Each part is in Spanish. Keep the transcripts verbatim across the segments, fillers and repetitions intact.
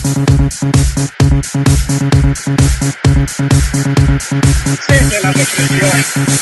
Sigue la depresión.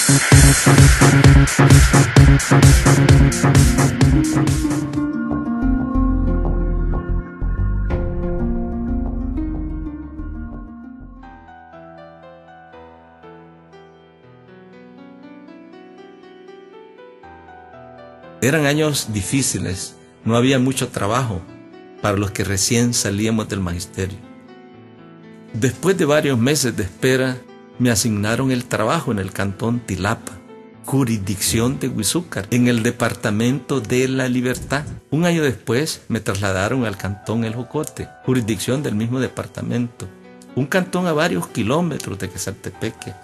Eran años difíciles, no había mucho trabajo para los que recién salíamos del magisterio. Después de varios meses de espera, me asignaron el trabajo en el cantón Tilapa, jurisdicción de Huizúcar, en el departamento de La Libertad. Un año después me trasladaron al cantón El Jocote, jurisdicción del mismo departamento, un cantón a varios kilómetros de Quezaltepeque.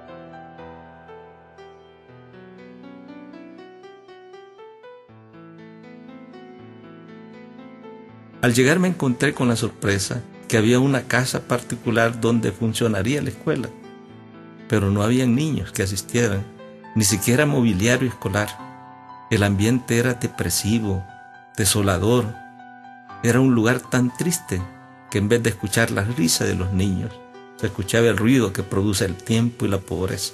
Al llegar me encontré con la sorpresa que había una casa particular donde funcionaría la escuela, pero no habían niños que asistieran, ni siquiera mobiliario escolar. El ambiente era depresivo, desolador. Era un lugar tan triste que en vez de escuchar la risa de los niños, se escuchaba el ruido que produce el tiempo y la pobreza.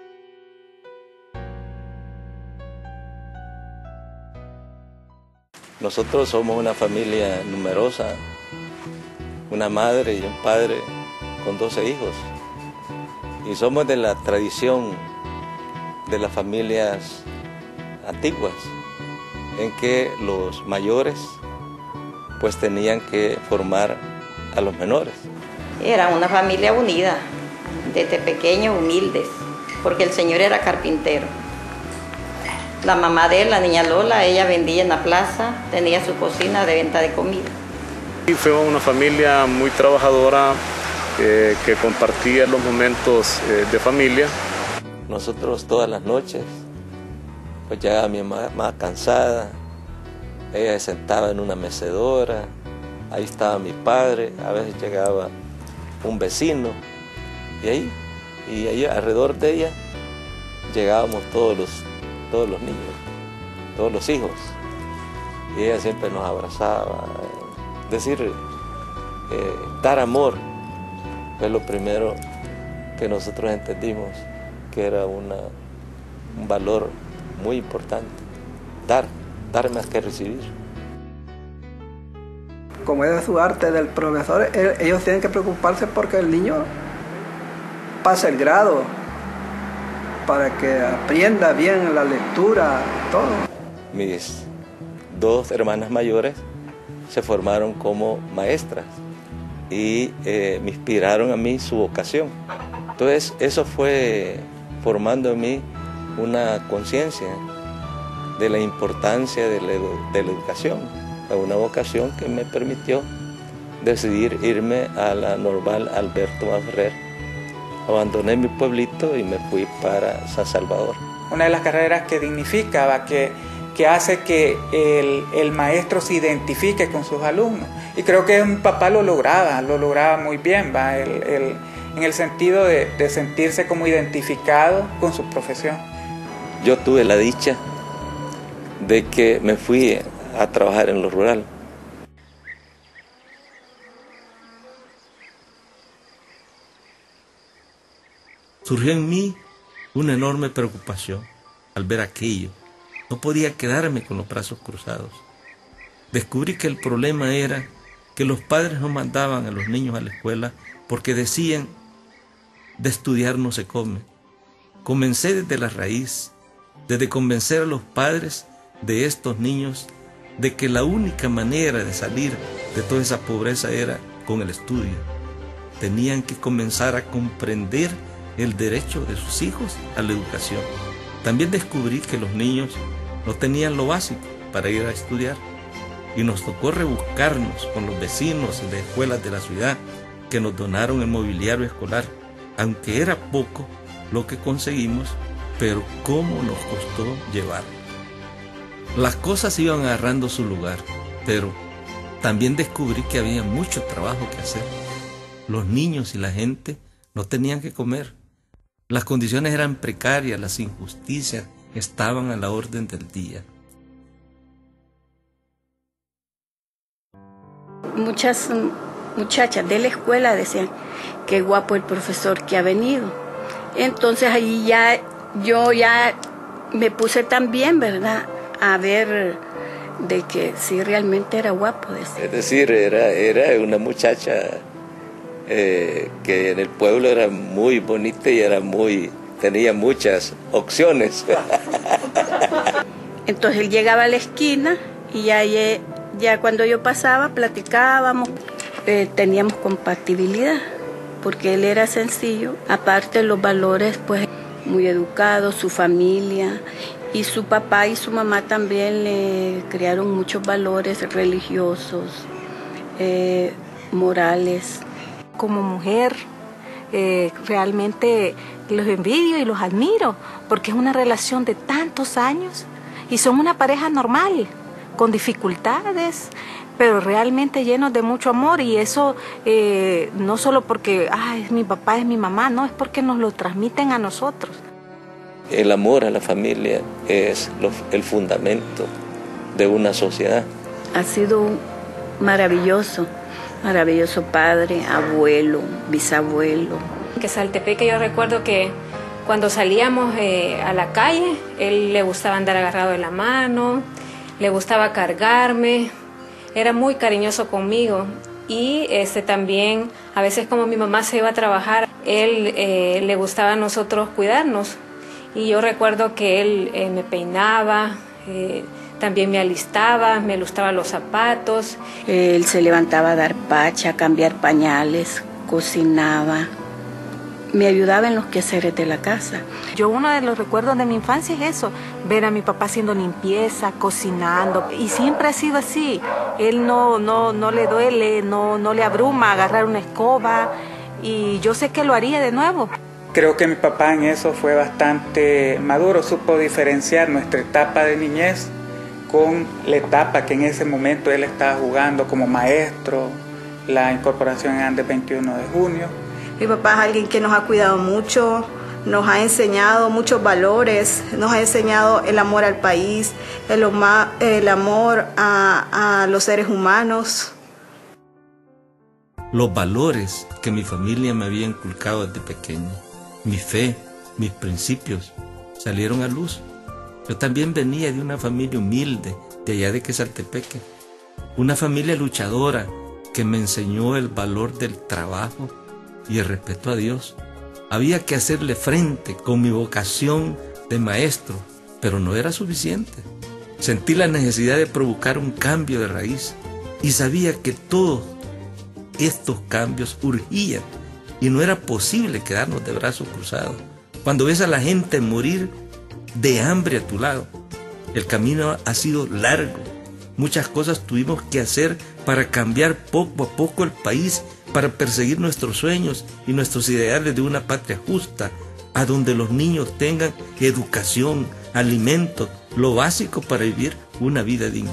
Nosotros somos una familia numerosa, una madre y un padre con doce hijos. Y somos de la tradición de las familias antiguas, en que los mayores pues tenían que formar a los menores. Era una familia unida, desde pequeños humildes, porque el señor era carpintero. La mamá de él, la niña Lola, ella vendía en la plaza, tenía su cocina de venta de comida. Y fue una familia muy trabajadora, eh, que compartía los momentos eh, de familia. Nosotros todas las noches, pues llegaba mi mamá cansada, ella se sentaba en una mecedora, ahí estaba mi padre, a veces llegaba un vecino, y ahí, y ahí alrededor de ella llegábamos todos los todos los niños, todos los hijos, y ella siempre nos abrazaba. Es decir, eh, dar amor fue lo primero que nosotros entendimos que era una, un valor muy importante. Dar, dar más que recibir. Como es su arte del profesor, ellos tienen que preocuparse porque el niño pase el grado, para que aprenda bien la lectura, todo. Mis dos hermanas mayores se formaron como maestras y eh, me inspiraron a mí su vocación. Entonces eso fue formando en mí una conciencia de la importancia de la, de la educación, una vocación que me permitió decidir irme a la Normal Alberto Maferrer. Abandoné mi pueblito y me fui para San Salvador. Una de las carreras que dignifica, que, que hace que el, el maestro se identifique con sus alumnos. Y creo que mi papá lo lograba, lo lograba muy bien, ¿va? El, el, en el sentido de, de sentirse como identificado con su profesión. Yo tuve la dicha de que me fui a trabajar en lo rural. Surgió en mí una enorme preocupación al ver aquello. No podía quedarme con los brazos cruzados. Descubrí que el problema era que los padres no mandaban a los niños a la escuela porque decían, de estudiar no se come. Comencé desde la raíz, desde convencer a los padres de estos niños de que la única manera de salir de toda esa pobreza era con el estudio. Tenían que comenzar a comprender el derecho de sus hijos a la educación. También descubrí que los niños no tenían lo básico para ir a estudiar y nos tocó rebuscarnos con los vecinos de escuelas de la ciudad que nos donaron el mobiliario escolar, aunque era poco lo que conseguimos, pero cómo nos costó llevar. Las cosas iban agarrando su lugar, pero también descubrí que había mucho trabajo que hacer. Los niños y la gente no tenían que comer. Las condiciones eran precarias, las injusticias estaban a la orden del día. Muchas muchachas de la escuela decían, qué guapo el profesor que ha venido. Entonces allí ya, yo ya me puse también, ¿verdad?, a ver de que sí realmente era guapo. Decía. Es decir, era, era una muchacha eh, que en el pueblo era muy bonita y era muy, tenía muchas opciones. Entonces él llegaba a la esquina y ya, ya cuando yo pasaba platicábamos, eh, teníamos compatibilidad, porque él era sencillo, aparte los valores, pues muy educado, su familia, y su papá y su mamá también le crearon muchos valores religiosos, eh, morales. Como mujer, eh, realmente los envidio y los admiro, porque es una relación de tantos años y son una pareja normal, con dificultades, pero realmente llenos de mucho amor, y eso eh, no solo porque ah, es mi papá, es mi mamá, no, es porque nos lo transmiten a nosotros. El amor a la familia es lo, el fundamento de una sociedad. Ha sido maravilloso, maravilloso padre, abuelo, bisabuelo. Que Saltepeque, yo recuerdo que cuando salíamos eh, a la calle, él le gustaba andar agarrado de la mano, le gustaba cargarme, era muy cariñoso conmigo. Y este, también, a veces como mi mamá se iba a trabajar, él eh, le gustaba a nosotros cuidarnos. Y yo recuerdo que él eh, me peinaba, eh, también me alistaba, me lustraba los zapatos. Él se levantaba a dar pacha, a cambiar pañales, cocinaba. Me ayudaba en los quehaceres de la casa. Yo uno de los recuerdos de mi infancia es eso, ver a mi papá haciendo limpieza, cocinando, y siempre ha sido así. Él no, no, no le duele, no, no le abruma agarrar una escoba, y yo sé que lo haría de nuevo. Creo que mi papá en eso fue bastante maduro, supo diferenciar nuestra etapa de niñez con la etapa que en ese momento él estaba jugando como maestro, la incorporación en Andes veintiuno de junio. Mi papá es alguien que nos ha cuidado mucho, nos ha enseñado muchos valores, nos ha enseñado el amor al país, el, el amor a, a los seres humanos. Los valores que mi familia me había inculcado desde pequeño, mi fe, mis principios, salieron a luz. Yo también venía de una familia humilde, de allá de Quesaltepeque, una familia luchadora que me enseñó el valor del trabajo y el respeto a Dios. Había que hacerle frente con mi vocación de maestro, pero no era suficiente. Sentí la necesidad de provocar un cambio de raíz y sabía que todos estos cambios urgían y no era posible quedarnos de brazos cruzados. Cuando ves a la gente morir de hambre a tu lado, el camino ha sido largo. Muchas cosas tuvimos que hacer para cambiar poco a poco el país, para perseguir nuestros sueños y nuestros ideales de una patria justa, a donde los niños tengan educación, alimentos, lo básico para vivir una vida digna.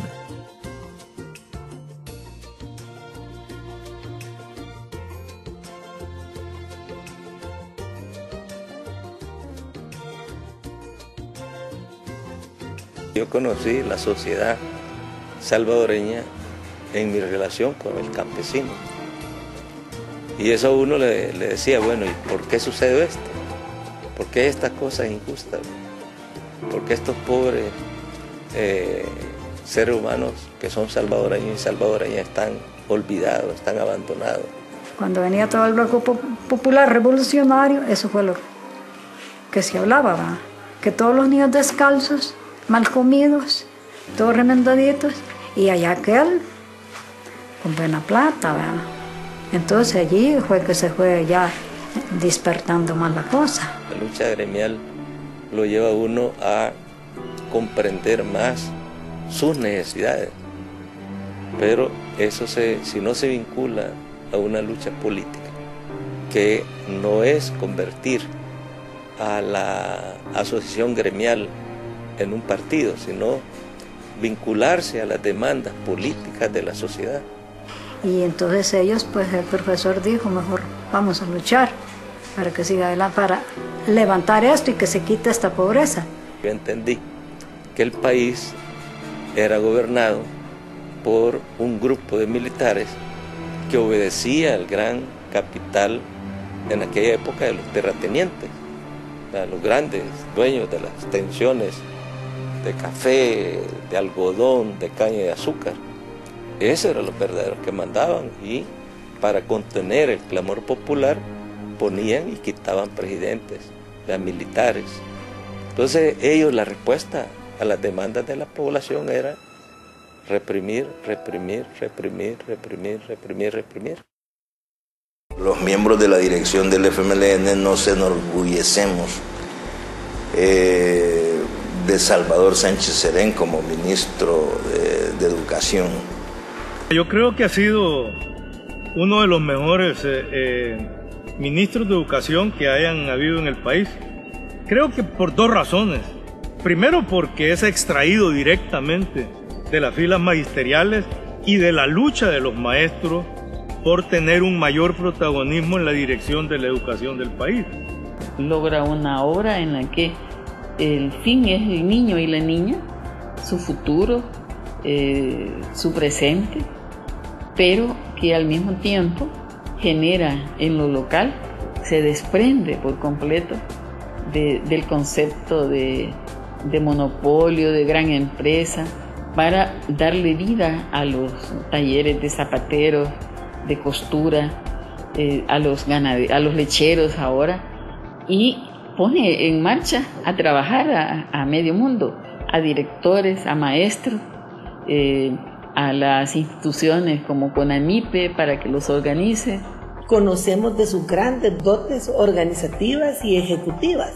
Yo conocí la sociedad salvadoreña en mi relación con el campesino. Y eso a uno le, le decía, bueno, ¿y por qué sucede esto? ¿Por qué estas cosas injustas? ¿Por qué estos pobres eh, seres humanos que son salvadoreños y salvadoreñas están olvidados, están abandonados? Cuando venía todo el bloque popular revolucionario, eso fue lo que se hablaba, ¿verdad? Que todos los niños descalzos, mal comidos, todos remendaditos, y allá aquel con buena plata, ¿verdad? Entonces allí fue que se fue ya despertando más la cosa. La lucha gremial lo lleva a uno a comprender más sus necesidades, pero eso se, si no se vincula a una lucha política, que no es convertir a la asociación gremial en un partido, sino vincularse a las demandas políticas de la sociedad. Y entonces ellos, pues el profesor dijo, mejor vamos a luchar para que siga adelante, para levantar esto y que se quite esta pobreza. Yo entendí que el país era gobernado por un grupo de militares que obedecía al gran capital en aquella época de los terratenientes, a los grandes dueños de las extensiones de café, de algodón, de caña de azúcar. Esos eran los verdaderos que mandaban, y para contener el clamor popular ponían y quitaban presidentes, ya militares. Entonces ellos, la respuesta a las demandas de la población era reprimir, reprimir, reprimir, reprimir, reprimir, reprimir. Los miembros de la dirección del F M L N nos enorgullecemos eh, de Salvador Sánchez Serén como ministro de, de Educación. Yo creo que ha sido uno de los mejores eh, eh, ministros de Educación que hayan habido en el país. Creo que por dos razones. Primero, porque es extraído directamente de las filas magisteriales y de la lucha de los maestros por tener un mayor protagonismo en la dirección de la educación del país. Logra una obra en la que el fin es el niño y la niña, su futuro, eh, su presente, pero que al mismo tiempo genera en lo local, se desprende por completo de, del concepto de, de monopolio, de gran empresa, para darle vida a los talleres de zapateros, de costura, eh, a, los ganade- a los lecheros ahora, y pone en marcha a trabajar a, a medio mundo, a directores, a maestros, eh, a las instituciones como CONAMIPE para que los organice. Conocemos de sus grandes dotes organizativas y ejecutivas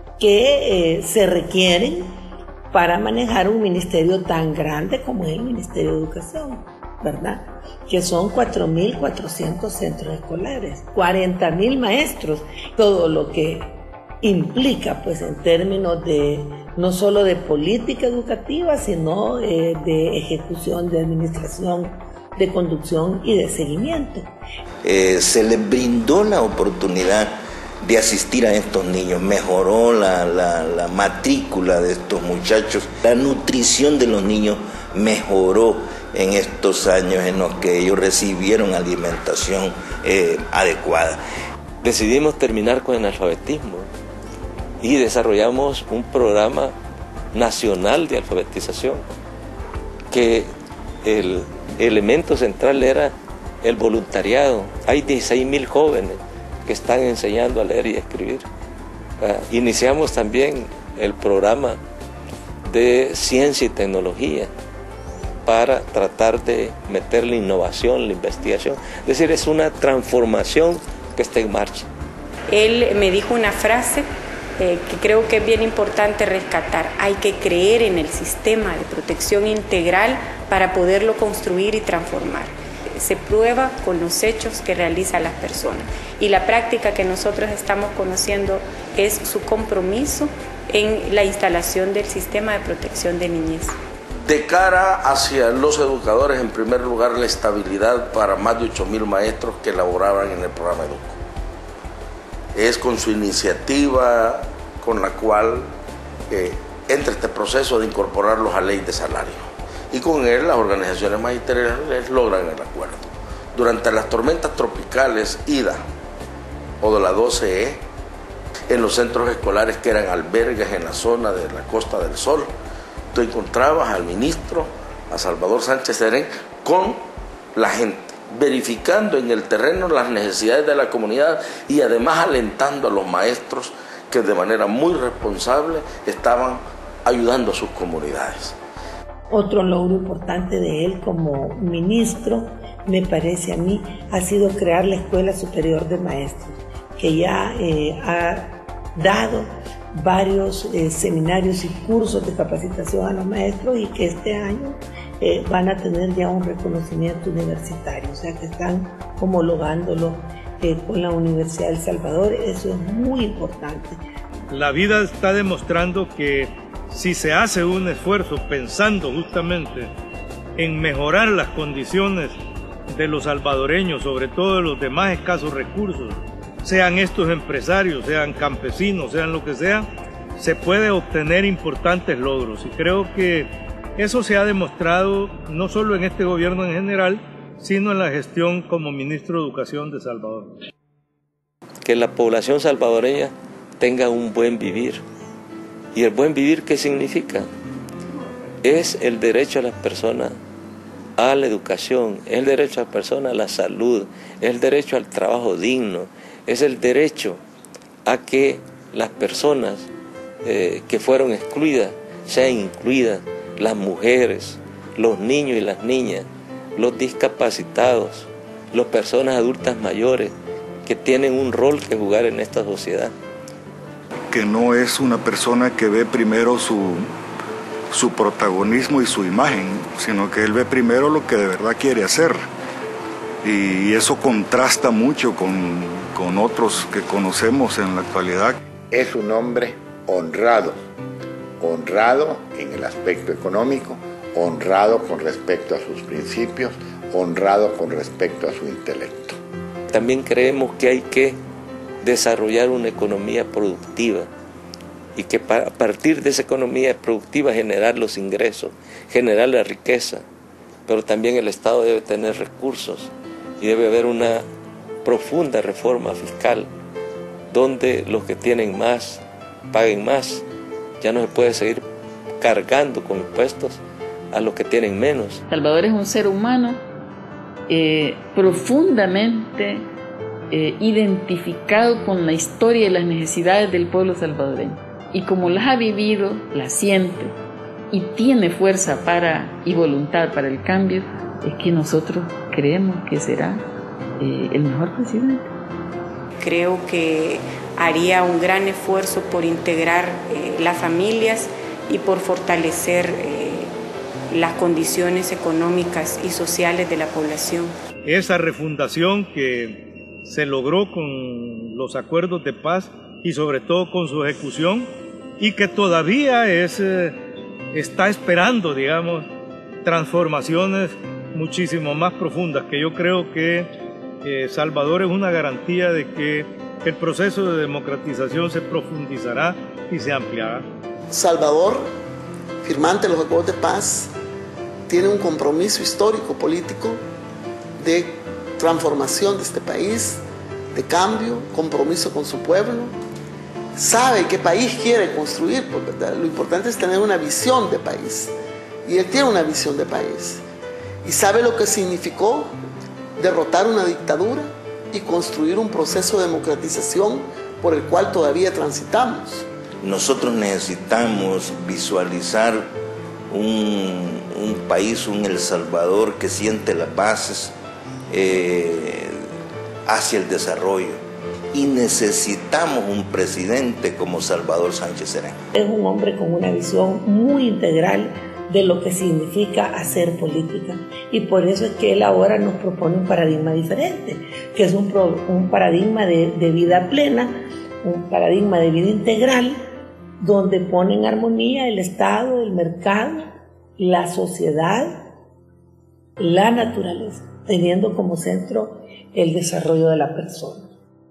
que eh, se requieren para manejar un ministerio tan grande como es el Ministerio de Educación, ¿verdad? Que son cuatro mil cuatrocientos centros escolares, cuarenta mil maestros, todo lo que implica pues en términos de no solo de política educativa, sino eh, de ejecución, de administración, de conducción y de seguimiento. Eh, se les brindó la oportunidad de asistir a estos niños, mejoró la, la, la matrícula de estos muchachos, la nutrición de los niños mejoró en estos años en los que ellos recibieron alimentación eh, adecuada. Decidimos terminar con el analfabetismo y desarrollamos un programa nacional de alfabetización, que el elemento central era el voluntariado. Hay dieciséis mil jóvenes que están enseñando a leer y a escribir. Uh, iniciamos también el programa de ciencia y tecnología para tratar de meter la innovación, la investigación. Es decir, es una transformación que está en marcha. Él me dijo una frase eh, que creo que es bien importante rescatar. Hay que creer en el sistema de protección integral para poderlo construir y transformar. Se prueba con los hechos que realizan las personas. Y la práctica que nosotros estamos conociendo es su compromiso en la instalación del sistema de protección de niñez. De cara hacia los educadores, en primer lugar, la estabilidad para más de ocho mil maestros que laboraban en el programa Educo. Es con su iniciativa con la cual eh, entra este proceso de incorporarlos a ley de salario. Y con él las organizaciones magisteriales logran el acuerdo. Durante las tormentas tropicales Ida o de la doce E, en los centros escolares que eran albergues en la zona de la Costa del Sol, tú encontrabas al ministro, a Salvador Sánchez Serén, con la gente, verificando en el terreno las necesidades de la comunidad y además alentando a los maestros que de manera muy responsable estaban ayudando a sus comunidades. Otro logro importante de él como ministro, me parece a mí, ha sido crear la Escuela Superior de Maestros, que ya eh, ha dado varios eh, seminarios y cursos de capacitación a los maestros y que este año eh, van a tener ya un reconocimiento universitario, o sea que están homologándolo eh, con la Universidad de El Salvador. Eso es muy importante. La vida está demostrando que si se hace un esfuerzo pensando justamente en mejorar las condiciones de los salvadoreños, sobre todo de los de más escasos recursos, sean estos empresarios, sean campesinos, sean lo que sea, se puede obtener importantes logros. Y creo que eso se ha demostrado no solo en este gobierno en general, sino en la gestión como ministro de Educación de Salvador. Que la población salvadoreña tenga un buen vivir. ¿Y el buen vivir qué significa? Es el derecho a las personas a la educación, es el derecho a las personas a la salud, es el derecho al trabajo digno, es el derecho a que las personas eh, que fueron excluidas sean incluidas, las mujeres, los niños y las niñas, los discapacitados, las personas adultas mayores que tienen un rol que jugar en esta sociedad. Que no es una persona que ve primero su, su protagonismo y su imagen, sino que él ve primero lo que de verdad quiere hacer. Y eso contrasta mucho con, con otros que conocemos en la actualidad. Es un hombre honrado, honrado en el aspecto económico, honrado con respecto a sus principios, honrado con respecto a su intelecto. También creemos que hay que desarrollar una economía productiva y que a partir de esa economía productiva generar los ingresos, generar la riqueza, pero también el Estado debe tener recursos y debe haber una profunda reforma fiscal donde los que tienen más paguen más. Ya no se puede seguir cargando con impuestos a los que tienen menos. Salvador es un ser humano eh, profundamente eh, identificado con la historia y las necesidades del pueblo salvadoreño. Y como las ha vivido, las siente y tiene fuerza para y voluntad para el cambio, es que nosotros creemos que será eh, el mejor presidente. Creo que haría un gran esfuerzo por integrar eh, las familias y por fortalecer eh, las condiciones económicas y sociales de la población. Esa refundación que se logró con los acuerdos de paz y sobre todo con su ejecución y que todavía es, eh, está esperando, digamos, transformaciones muchísimo más profundas, que yo creo que eh, Salvador es una garantía de que el proceso de democratización se profundizará y se ampliará. Salvador, firmante de los acuerdos de paz, tiene un compromiso histórico político de transformación de este país, de cambio, compromiso con su pueblo. Sabe qué país quiere construir, porque lo importante es tener una visión de país. Y él tiene una visión de país. Y sabe lo que significó derrotar una dictadura y construir un proceso de democratización por el cual todavía transitamos. Nosotros necesitamos visualizar un, un país, un El Salvador que siente las bases eh, hacia el desarrollo. Y necesitamos un presidente como Salvador Sánchez Serén. Es un hombre con una visión muy integral de lo que significa hacer política. Y por eso es que él ahora nos propone un paradigma diferente, que es un, pro, un paradigma de, de vida plena, un paradigma de vida integral, donde pone en armonía el Estado, el mercado, la sociedad, la naturaleza, teniendo como centro el desarrollo de la persona.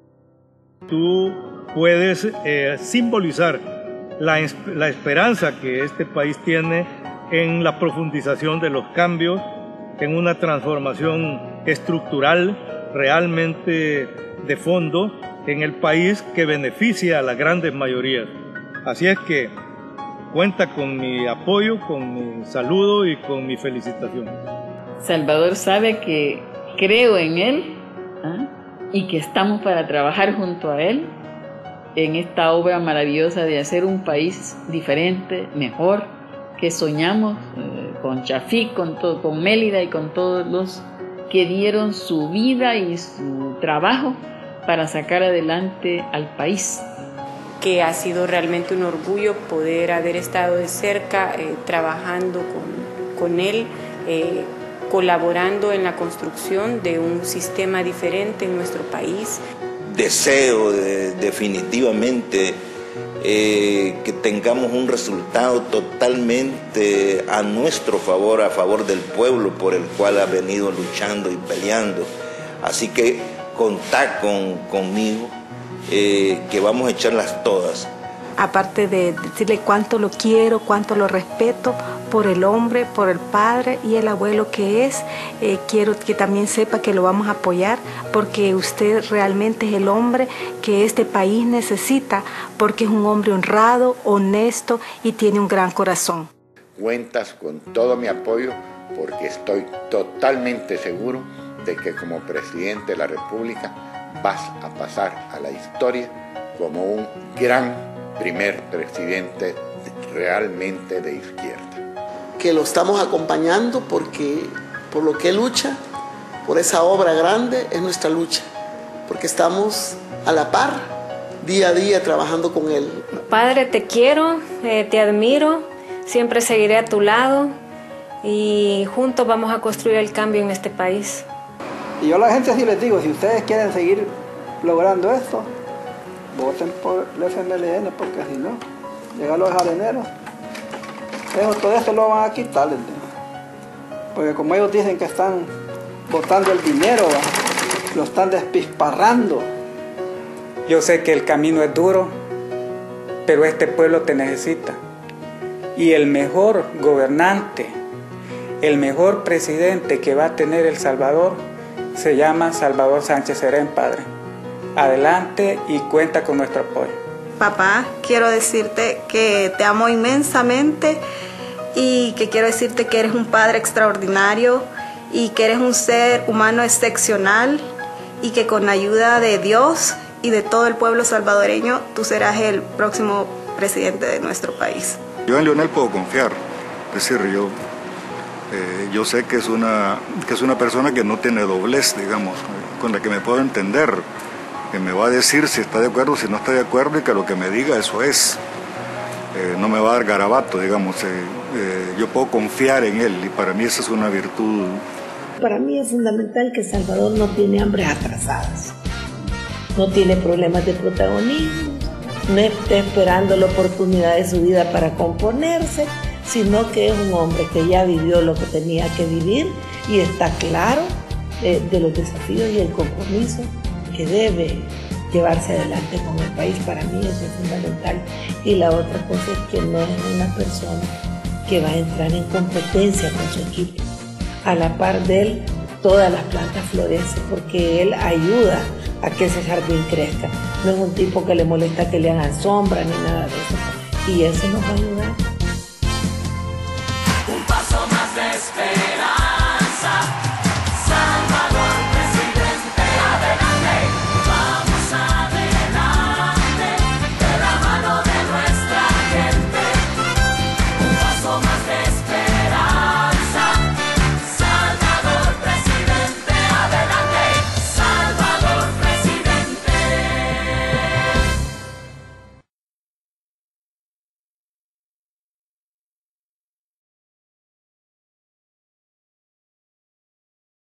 Tú puedes eh, simbolizar la, la esperanza que este país tiene en la profundización de los cambios, en una transformación estructural realmente de fondo en el país que beneficia a las grandes mayorías. Así es que cuenta con mi apoyo, con mi saludo y con mi felicitación. Salvador sabe que creo en él, ¿eh? y que estamos para trabajar junto a él en esta obra maravillosa de hacer un país diferente, mejor, que soñamos eh, con Chafik, con, todo, con Mélida y con todos los que dieron su vida y su trabajo para sacar adelante al país. Que ha sido realmente un orgullo poder haber estado de cerca eh, trabajando con, con él, eh, colaborando en la construcción de un sistema diferente en nuestro país. Deseo de, definitivamente eh, que tengamos un resultado totalmente a nuestro favor, a favor del pueblo por el cual ha venido luchando y peleando. Así que contá con, conmigo, eh, que vamos a echarlas todas. Aparte de decirle cuánto lo quiero, cuánto lo respeto, por el hombre, por el padre y el abuelo que es. Eh, quiero que también sepa que lo vamos a apoyar porque usted realmente es el hombre que este país necesita, porque es un hombre honrado, honesto y tiene un gran corazón. Cuentas con todo mi apoyo porque estoy totalmente seguro de que como presidente de la República vas a pasar a la historia como un gran primer presidente realmente de izquierda. Que lo estamos acompañando porque por lo que él lucha, por esa obra grande, es nuestra lucha, porque estamos a la par, día a día, trabajando con él. Padre, te quiero, eh, te admiro, siempre seguiré a tu lado y juntos vamos a construir el cambio en este país. Y yo a la gente sí les digo, si ustedes quieren seguir logrando esto, voten por el F M L N, porque si no, llegan los areneros, eso, todo esto lo van a quitar, porque como ellos dicen que están botando el dinero, lo están despisparrando. Yo sé que el camino es duro, pero este pueblo te necesita. Y el mejor gobernante, el mejor presidente que va a tener El Salvador, se llama Salvador Sánchez Serén, Padre. Adelante y cuenta con nuestro apoyo. Papá, quiero decirte que te amo inmensamente y que quiero decirte que eres un padre extraordinario y que eres un ser humano excepcional y que con la ayuda de Dios y de todo el pueblo salvadoreño, tú serás el próximo presidente de nuestro país. Yo en Leonel puedo confiar, es decir, yo, eh, yo sé que es, una, que es una persona que no tiene doblez, digamos, con la que me puedo entender, que me va a decir si está de acuerdo, si no está de acuerdo y que lo que me diga eso es. Eh, no me va a dar garabato, digamos, eh, eh, yo puedo confiar en él y para mí esa es una virtud. Para mí es fundamental que Salvador no tiene hambres atrasadas, no tiene problemas de protagonismo, no está esperando la oportunidad de su vida para componerse, sino que es un hombre que ya vivió lo que tenía que vivir y está claro eh, de los desafíos y el compromiso que debe llevarse adelante con el país. Para mí eso es fundamental. Y la otra cosa es que no es una persona que va a entrar en competencia con su equipo. A la par de él, todas las plantas florecen porque él ayuda a que ese jardín crezca. No es un tipo que le molesta que le hagan sombra ni nada de eso. Y eso nos va a ayudar